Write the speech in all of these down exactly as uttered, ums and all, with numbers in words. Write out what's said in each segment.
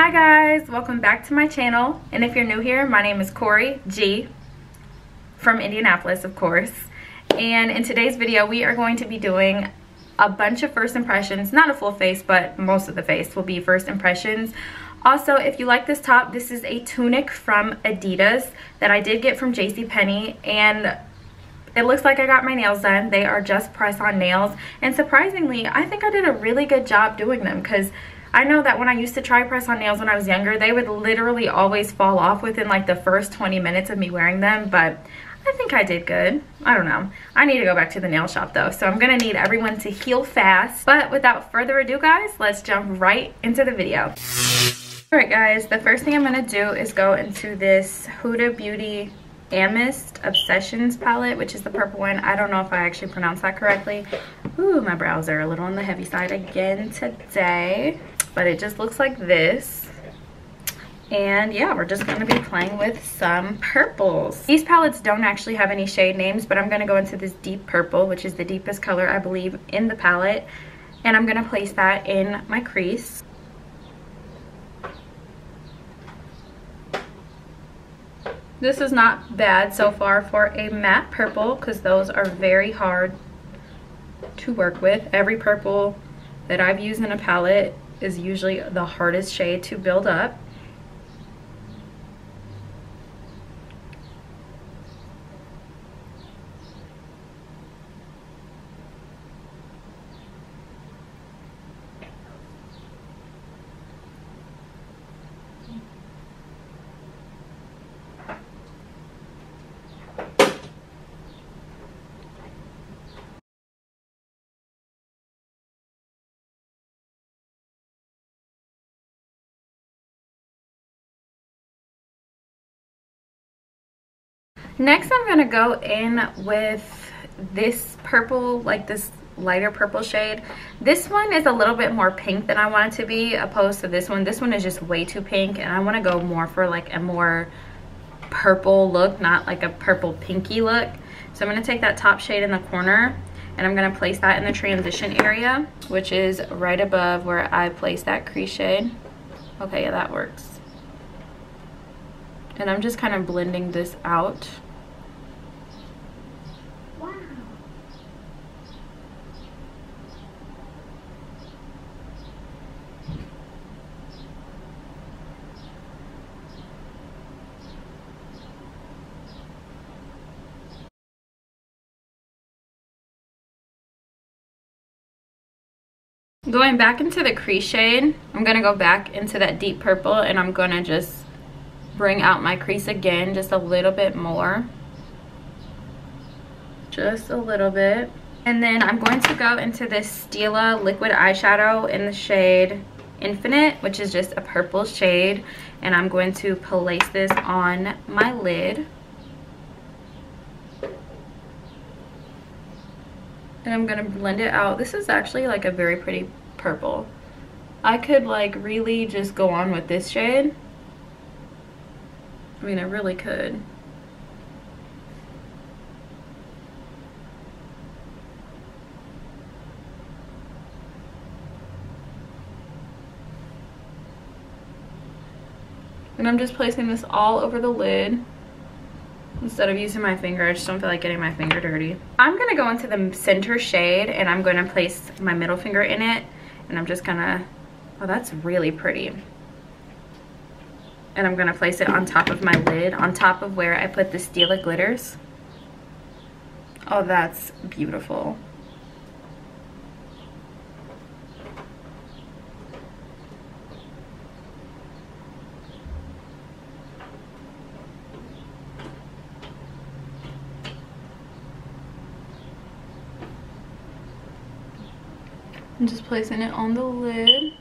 Hi guys, welcome back to my channel, and if you're new here, my name is Cori G from Indianapolis, of course. And in today's video we are going to be doing a bunch of first impressions, not a full face, but most of the face will be first impressions. Also, if you like this top, this is a tunic from Adidas that I did get from JCPenney, and it looks like I got my nails done. They are just press-on nails, and surprisingly I think I did a really good job doing them, because I know that when I used to try press-on nails when I was younger, they would literally always fall off within like the first twenty minutes of me wearing them, but I think I did good. I don't know. I need to go back to the nail shop though, so I'm gonna need everyone to heal fast. But without further ado guys, let's jump right into the video. Alright guys, the first thing I'm gonna do is go into this Huda Beauty Amist Obsessions palette, which is the purple one. I don't know if I actually pronounced that correctly. Ooh, my brows are a little on the heavy side again today. But it just looks like this. And yeah, we're just gonna be playing with some purples. These palettes don't actually have any shade names, but I'm gonna go into this deep purple, which is the deepest color I believe in the palette. And I'm gonna place that in my crease. This is not bad so far for a matte purple, because those are very hard to work with. Every purple that I've used in a palette is usually the hardest shade to build up. Next, I'm gonna go in with this purple, like this lighter purple shade. This one is a little bit more pink than I want it to be, opposed to this one. This one is just way too pink, and I want to go more for like a more purple look, not like a purple pinky look. So I'm gonna take that top shade in the corner, and I'm gonna place that in the transition area, which is right above where I placed that crease shade. Okay, yeah, that works. And I'm just kind of blending this out. Wow. Going back into the crease shade, I'm gonna go back into that deep purple, and I'm gonna just bring out my crease again just a little bit more, just a little bit. And then I'm going to go into this Stila liquid eyeshadow in the shade Infinite, which is just a purple shade, and I'm going to place this on my lid. And I'm gonna blend it out. This is actually like a very pretty purple. I could like really just go on with this shade. I mean, I really could. And I'm just placing this all over the lid instead of using my finger. I just don't feel like getting my finger dirty. I'm gonna go into the center shade, and I'm gonna place my middle finger in it, and I'm just gonna, oh, that's really pretty. And I'm gonna place it on top of my lid, on top of where I put the Stila glitters. Oh, that's beautiful. I'm just placing it on the lid.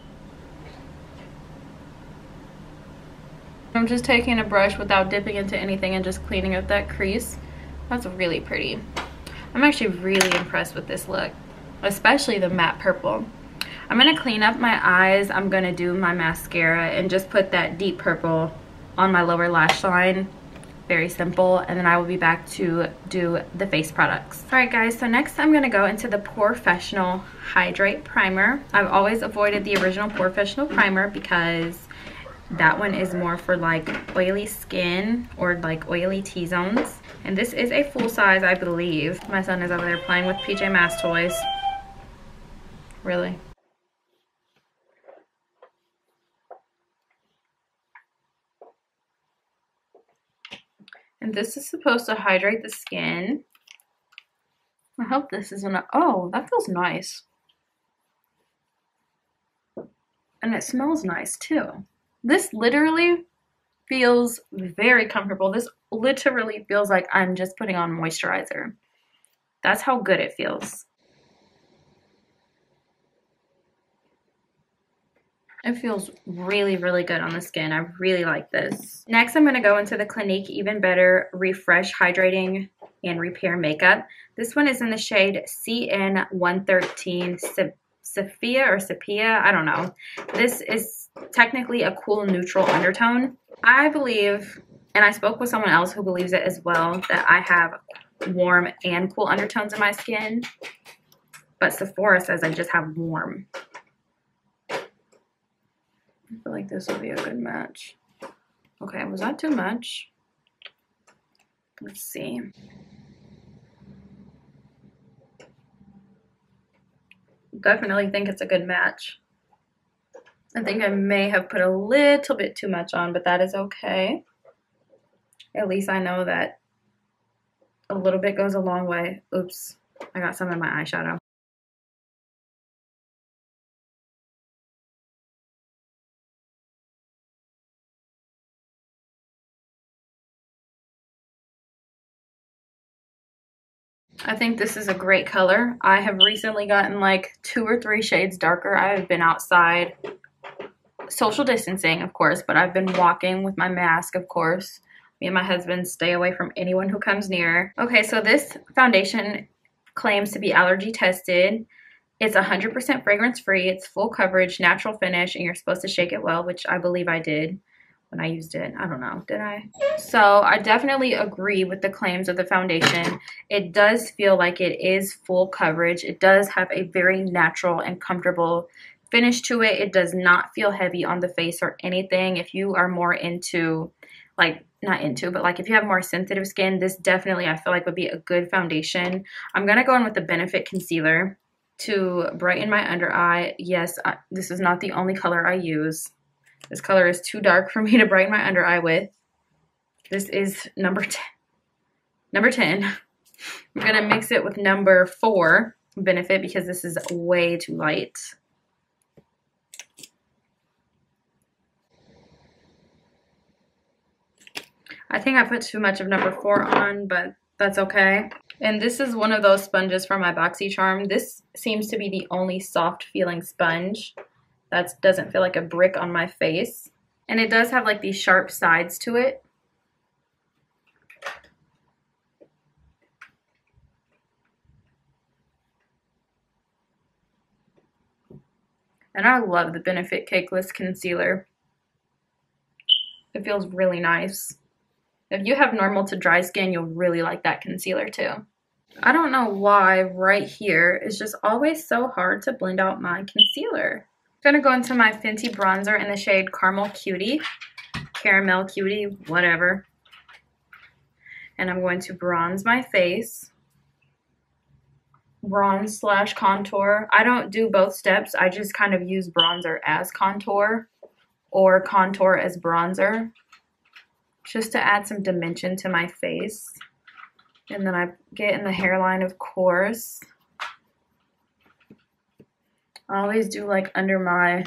I'm just taking a brush without dipping into anything and just cleaning up that crease. That's really pretty. I'm actually really impressed with this look, especially the matte purple. I'm gonna clean up my eyes. I'm gonna do my mascara and just put that deep purple on my lower lash line. Very simple, and then I will be back to do the face products. All right guys, so next I'm gonna go into the Professional Hydrate Primer. I've always avoided the original Professional Primer because That one is more for like oily skin or like oily T-zones. And this is a full size, I believe. My son is over there playing with P J Masks toys. Really? And this is supposed to hydrate the skin. I hope this isn't a, oh, that feels nice. And it smells nice too. This literally feels very comfortable. This literally feels like I'm just putting on moisturizer. That's how good it feels. It feels really, really good on the skin. I really like this. Next, I'm going to go into the Clinique Even Better Refresh Hydrating and Repair Makeup. This one is in the shade C N one thirteen Sepia or Sepia. I don't know. This is technically a cool neutral undertone. I believe, and I spoke with someone else who believes it as well, that I have warm and cool undertones in my skin. But Sephora says I just have warm. I feel like this will be a good match. Okay, was that too much? Let's see. Definitely think it's a good match. I think I may have put a little bit too much on, but that is okay. At least I know that a little bit goes a long way. Oops, I got some in my eyeshadow. I think this is a great color. I have recently gotten like two or three shades darker. I have been outside, social distancing, of course, but I've been walking with my mask, of course. Me and my husband stay away from anyone who comes near. Okay, so this foundation claims to be allergy tested. It's one hundred percent fragrance free. It's full coverage, natural finish, and you're supposed to shake it well, which I believe I did when I used it. I don't know, did I? So I definitely agree with the claims of the foundation. It does feel like it is full coverage. It does have a very natural and comfortable finish to it. It does not feel heavy on the face or anything. If you are more into, like, not into, but like if you have more sensitive skin, this definitely I feel like would be a good foundation. I'm gonna go in with the Benefit Concealer to brighten my under eye. Yes, I, this is not the only color I use. This color is too dark for me to brighten my under eye with. This is number ten. Number ten. I'm going to mix it with number four, Benefit, because this is way too light. I think I put too much of number four on, but that's okay. And this is one of those sponges from my BoxyCharm. This seems to be the only soft feeling sponge that doesn't feel like a brick on my face. And it does have like these sharp sides to it. And I love the Benefit Cakeless Concealer. It feels really nice. If you have normal to dry skin, you'll really like that concealer too. I don't know why right here is just always so hard to blend out my concealer. I'm gonna go into my Fenty bronzer in the shade Caramel Cutie, Caramel Cutie, whatever. And I'm going to bronze my face. Bronze slash contour. I don't do both steps. I just kind of use bronzer as contour or contour as bronzer, just to add some dimension to my face. And then I get in the hairline, of course. I always do like under my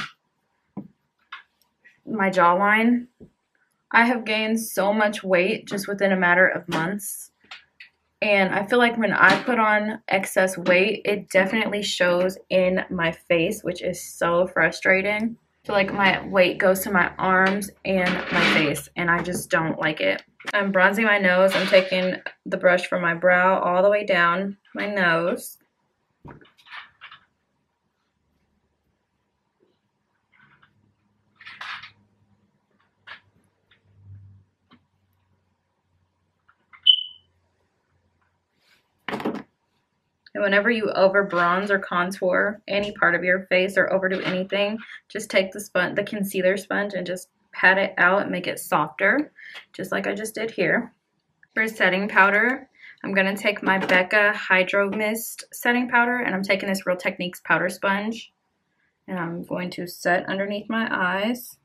my jawline. I have gained so much weight just within a matter of months. And I feel like when I put on excess weight, it definitely shows in my face, which is so frustrating. I feel like my weight goes to my arms and my face, and I just don't like it. I'm bronzing my nose. I'm taking the brush from my brow all the way down my nose. And whenever you over bronze or contour any part of your face or overdo anything, just take the sponge, the concealer sponge, and just pat it out and make it softer, just like I just did here. For setting powder, I'm going to take my Becca Hydro Mist setting powder, and I'm taking this Real Techniques powder sponge, and I'm going to set underneath my eyes.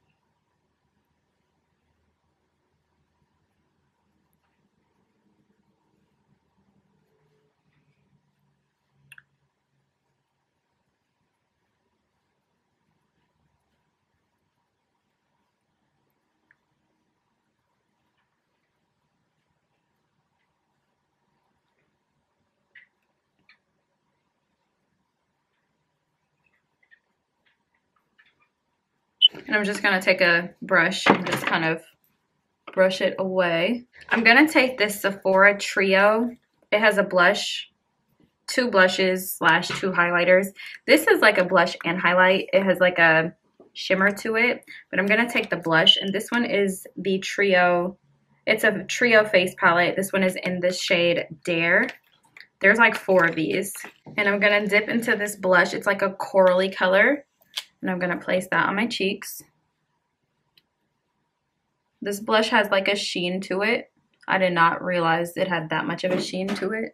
And I'm just going to take a brush and just kind of brush it away. I'm going to take this Sephora Trio. It has a blush, two blushes slash two highlighters. This is like a blush and highlight. It has like a shimmer to it. But I'm going to take the blush. And this one is the Trio. It's a Trio face palette. This one is in the shade Dare. There's like four of these. And I'm going to dip into this blush. It's like a corally color. And I'm going to place that on my cheeks. This blush has like a sheen to it. I did not realize it had that much of a sheen to it.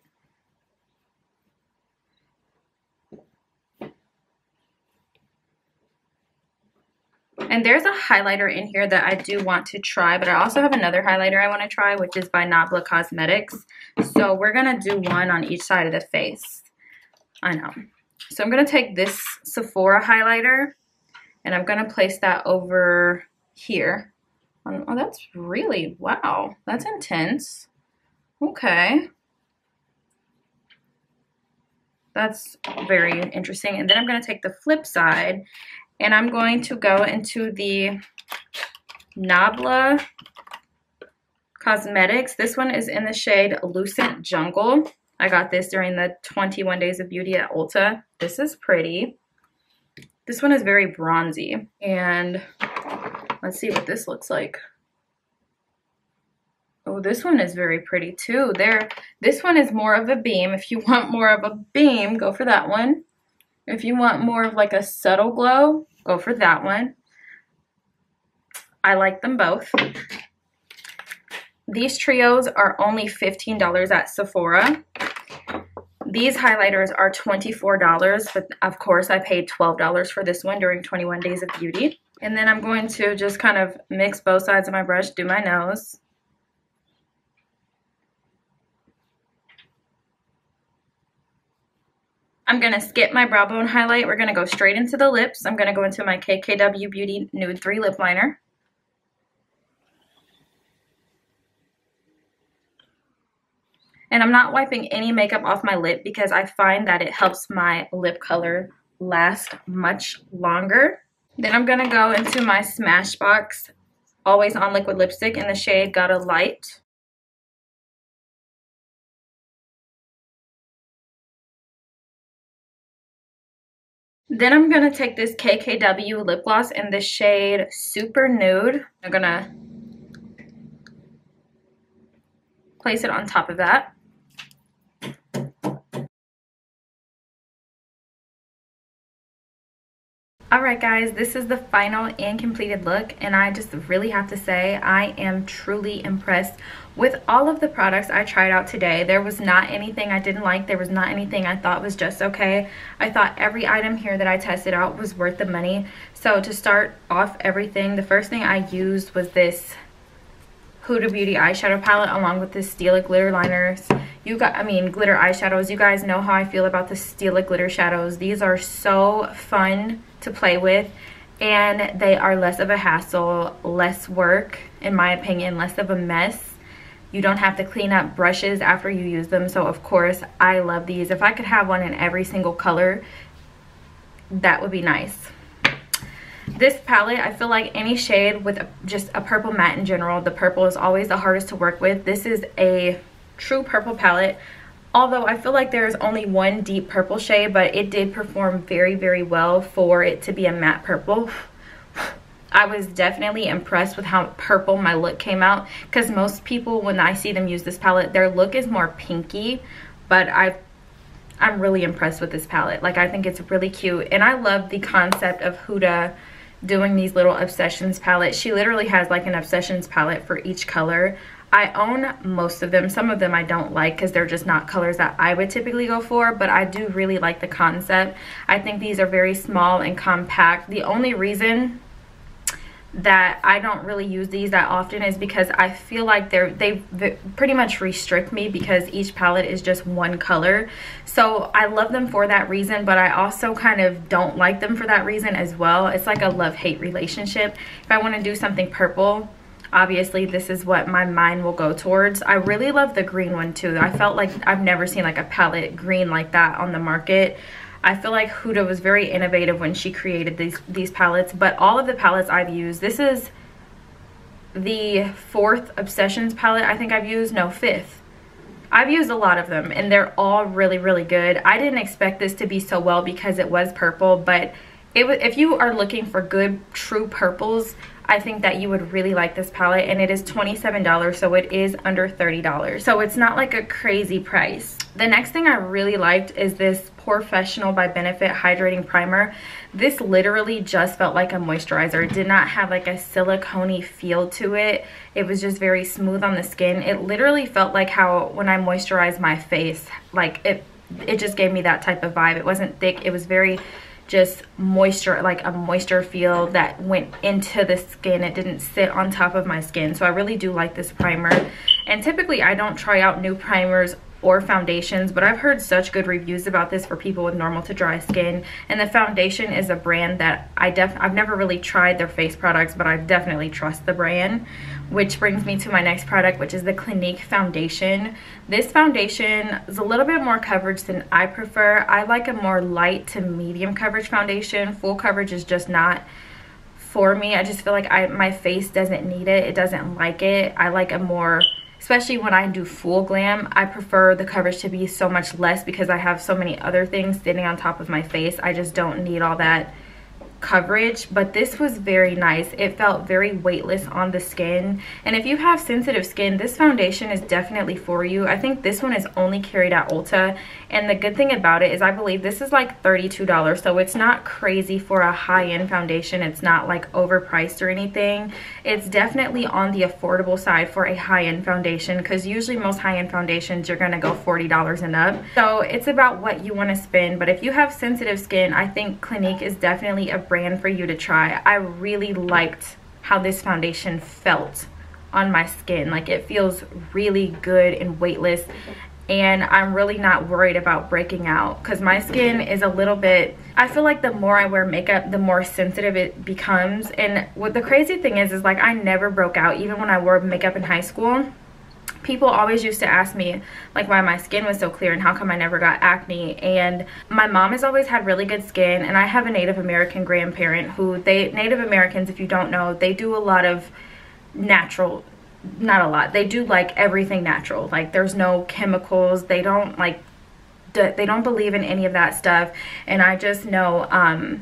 And there's a highlighter in here that I do want to try, but I also have another highlighter I want to try, which is by Nabla Cosmetics. So we're going to do one on each side of the face. I know. So I'm going to take this Sephora highlighter and I'm going to place that over here. Oh, that's really, wow, that's intense. Okay. That's very interesting. And then I'm going to take the flip side and I'm going to go into the Nabla Cosmetics. This one is in the shade Lucid Jungle. I got this during the twenty-one Days of Beauty at Ulta. This is pretty. This one is very bronzy. And let's see what this looks like. Oh, this one is very pretty too. There, this one is more of a beam. If you want more of a beam, go for that one. If you want more of like a subtle glow, go for that one. I like them both. These trios are only fifteen dollars at Sephora. These highlighters are twenty-four dollars, but of course I paid twelve dollars for this one during twenty-one Days of Beauty. And then I'm going to just kind of mix both sides of my brush, do my nose. I'm going to skip my brow bone highlight. We're going to go straight into the lips. I'm going to go into my K K W Beauty Nude three Lip Liner. And I'm not wiping any makeup off my lip because I find that it helps my lip color last much longer. Then I'm going to go into my Smashbox Always On Liquid Lipstick in the shade Gotta Light. Then I'm going to take this K K W lip gloss in the shade Super Nude. I'm going to place it on top of that. Alright guys, this is the final and completed look, and I just really have to say I am truly impressed with all of the products I tried out today. There was not anything I didn't like. There was not anything I thought was just okay. I thought every item here that I tested out was worth the money. So to start off everything, the first thing I used was this Huda Beauty eyeshadow palette along with this Stila glitter liners. You got, I mean, glitter eyeshadows. You guys know how I feel about the Stila glitter shadows. These are so fun to play with, and they are less of a hassle, less work, in my opinion, less of a mess. You don't have to clean up brushes after you use them. So of course, I love these. If I could have one in every single color, that would be nice. This palette, I feel like any shade with a, just a purple matte in general, the purple is always the hardest to work with. This is a true purple palette, although I feel like there's only one deep purple shade, but it did perform very, very well for it to be a matte purple. I was definitely impressed with how purple my look came out, because most people, when I see them use this palette, their look is more pinky, but I I'm really impressed with this palette. Like, I think it's really cute, and I love the concept of Huda doing these little Obsessions palettes. She literally has like an Obsessions palette for each color. I own most of them. Some of them I don't like because they're just not colors that I would typically go for, but I do really like the concept. I think these are very small and compact. The only reason that I don't really use these that often is because I feel like they're they pretty much restrict me because each palette is just one color. So I love them for that reason, but I also kind of don't like them for that reason as well. It's like a love-hate relationship. If I want to do something purple, obviously this is what my mind will go towards. I really love the green one too. I felt like I've never seen like a palette green like that on the market. I feel like Huda was very innovative when she created these these palettes, but all of the palettes I've used, this is the fourth Obsessions palette I think I've used, no, fifth. I've used a lot of them and they're all really, really good. I didn't expect this to be so well because it was purple, but it was, if you are looking for good, true purples, I think that you would really like this palette, and it is twenty-seven dollars, so it is under thirty dollars. So it's not like a crazy price. The next thing I really liked is this Professional by Benefit Hydrating Primer. This literally just felt like a moisturizer. It did not have like a silicone-y feel to it. It was just very smooth on the skin. It literally felt like how when I moisturize my face, like it, it just gave me that type of vibe. It wasn't thick. It was very just moisture, like a moisture feel that went into the skin. It didn't sit on top of my skin. So I really do like this primer. And typically I don't try out new primers or foundations, but I've heard such good reviews about this for people with normal to dry skin. And the foundation is a brand that I def I've never really tried their face products, but I definitely trust the brand. Which brings me to my next product, which is the Clinique foundation. This foundation is a little bit more coverage than I prefer. I like a more light to medium coverage foundation. Full coverage is just not for me. I just feel like I my face doesn't need it. It doesn't like it. I like a more, especially when I do full glam, I prefer the coverage to be so much less because I have so many other things sitting on top of my face. I just don't need all that coverage. But this was very nice. It felt very weightless on the skin, and if you have sensitive skin, this foundation is definitely for you. I think this one is only carried at Ulta, and the good thing about it is I believe this is like thirty-two dollars, so it's not crazy for a high-end foundation. It's not like overpriced or anything. It's definitely on the affordable side for a high-end foundation, because usually most high-end foundations you're gonna go forty dollars and up. So it's about what you want to spend. But if you have sensitive skin, I think Clinique is definitely a brand for you to try. I really liked how this foundation felt on my skin. Like, it feels really good and weightless, and I'm really not worried about breaking out because my skin is a little bit, I feel like the more I wear makeup, the more sensitive it becomes. And what the crazy thing is is like I never broke out even when I wore makeup in high school. People always used to ask me like why my skin was so clear and how come I never got acne. And my mom has always had really good skin, and I have a Native American grandparent who, they Native Americans, if you don't know, they do a lot of natural, not a lot, they do like everything natural. Like, there's no chemicals. They don't like they don't believe in any of that stuff. And I just know um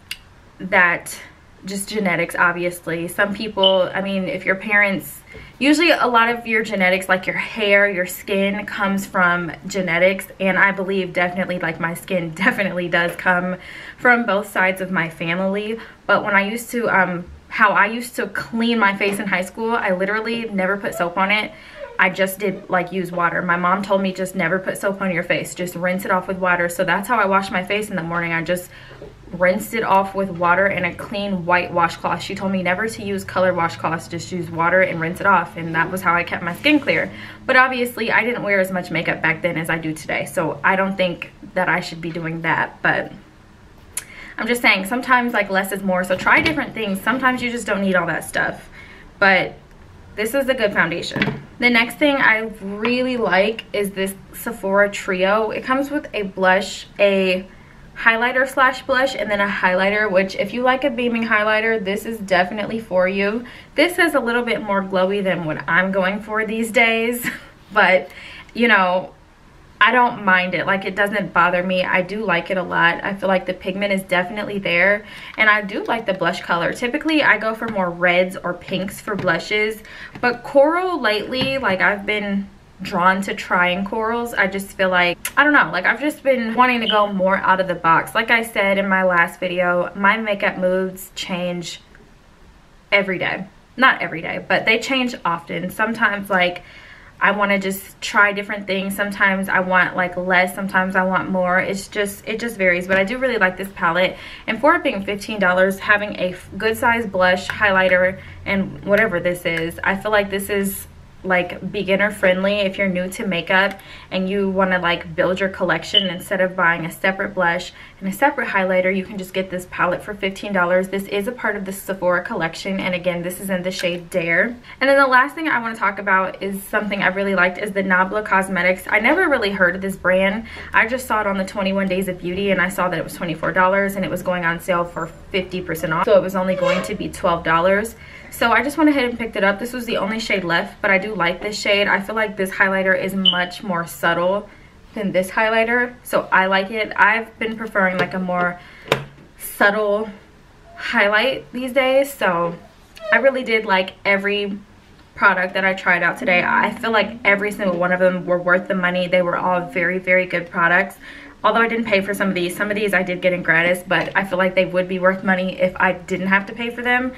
that just genetics, obviously. Some people, I mean, if your parents, usually a lot of your genetics, like your hair, your skin, comes from genetics. And I believe definitely, like, my skin definitely does come from both sides of my family. But when I used to, um, how I used to clean my face in high school, I literally never put soap on it. I just did like use water. My mom told me just never put soap on your face, just rinse it off with water. So that's how I wash my face in the morning. I just rinsed it off with water and a clean white washcloth. She told me never to use colored washcloths, just use water and rinse it off, and that was how I kept my skin clear. But obviously I didn't wear as much makeup back then as I do today, so I don't think that I should be doing that. But I'm just saying, sometimes like less is more, so try different things. Sometimes you just don't need all that stuff. But this is a good foundation. The next thing I really like is this Sephora Trio. It comes with a blush, a highlighter slash blush, and then a highlighter, which if you like a beaming highlighter, this is definitely for you. This is a little bit more glowy than what I'm going for these days, but you know, I don't mind it. Like, it doesn't bother me. I do like it a lot. I feel like the pigment is definitely there, and I do like the blush color. Typically I go for more reds or pinks for blushes, but coral lately, like, I've been drawn to trying corals. I just feel like, I don't know, like I've just been wanting to go more out of the box. Like I said in my last video, my makeup moods change every day. Not every day, but they change often. Sometimes like I want to just try different things. Sometimes I want like less, sometimes I want more. It's just, it just varies. But I do really like this palette. And for it being fifteen dollars, having a good size blush, highlighter, and whatever this is, I feel like this is like beginner friendly. If you're new to makeup and you want to like build your collection, instead of buying a separate blush and a separate highlighter, you can just get this palette for fifteen dollars. This is a part of the Sephora collection, and again, this is in the shade Dare. And then the last thing I want to talk about is something I really liked, is the Nabla Cosmetics. I never really heard of this brand. I just saw it on the twenty-one days of beauty, and I saw that it was twenty-four dollars and it was going on sale for fifty percent off, so it was only going to be twelve dollars. So I just went ahead and picked it up. This was the only shade left, but I do like this shade. I feel like this highlighter is much more subtle than this highlighter, so I like it. I've been preferring like a more subtle highlight these days, so I really did like every product that I tried out today. I feel like every single one of them were worth the money. They were all very, very good products. Although I didn't pay for some of these. Some of these I did get in gratis, but I feel like they would be worth money if I didn't have to pay for them.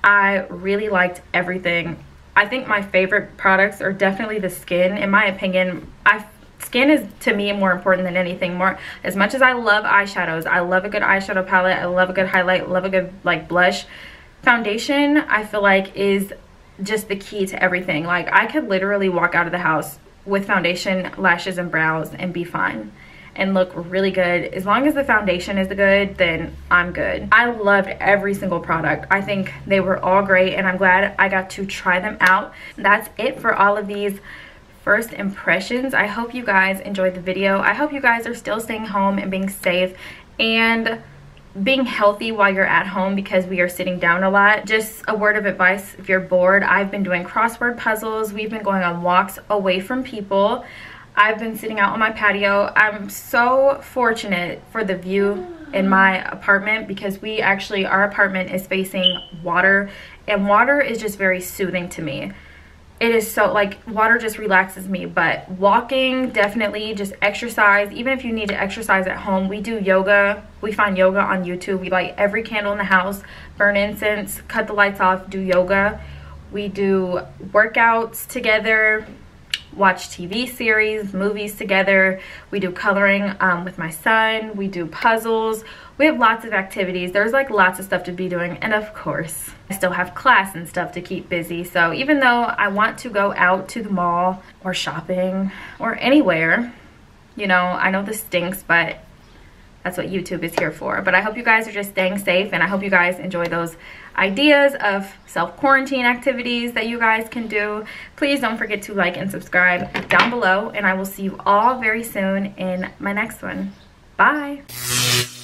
I really liked everything. I think my favorite products are definitely the skin. In my opinion, I skin is to me more important than anything. More, as much as I love eyeshadows, I love a good eyeshadow palette, I love a good highlight, love a good like blush. Foundation, I feel like, is just the key to everything. Like I could literally walk out of the house with foundation, lashes, and brows and be fine and look really good. As long as the foundation is good, then I'm good. I loved every single product. I think they were all great, and I'm glad I got to try them out. That's it for all of these first impressions. I hope you guys enjoyed the video. I hope you guys are still staying home and being safe and being healthy while you're at home, because we are sitting down a lot. Just a word of advice, if you're bored, I've been doing crossword puzzles. We've been going on walks away from people. I've been sitting out on my patio. I'm so fortunate for the view in my apartment, because we actually, our apartment is facing water, and water is just very soothing to me. It is so, like, water just relaxes me. But walking, definitely, just exercise. Even if you need to exercise at home, we do yoga. We find yoga on YouTube. We light every candle in the house, burn incense, cut the lights off, do yoga. We do workouts together, watch T V series, movies together. We do coloring um, with my son. We do puzzles. We have lots of activities. There's like lots of stuff to be doing. And of course, I still have class and stuff to keep busy. So even though I want to go out to the mall or shopping or anywhere, you know, I know this stinks, but that's what YouTube is here for. But I hope you guys are just staying safe, and I hope you guys enjoy those ideas of self-quarantine activities that you guys can do. Please don't forget to like and subscribe down below, and I will see you all very soon in my next one. Bye.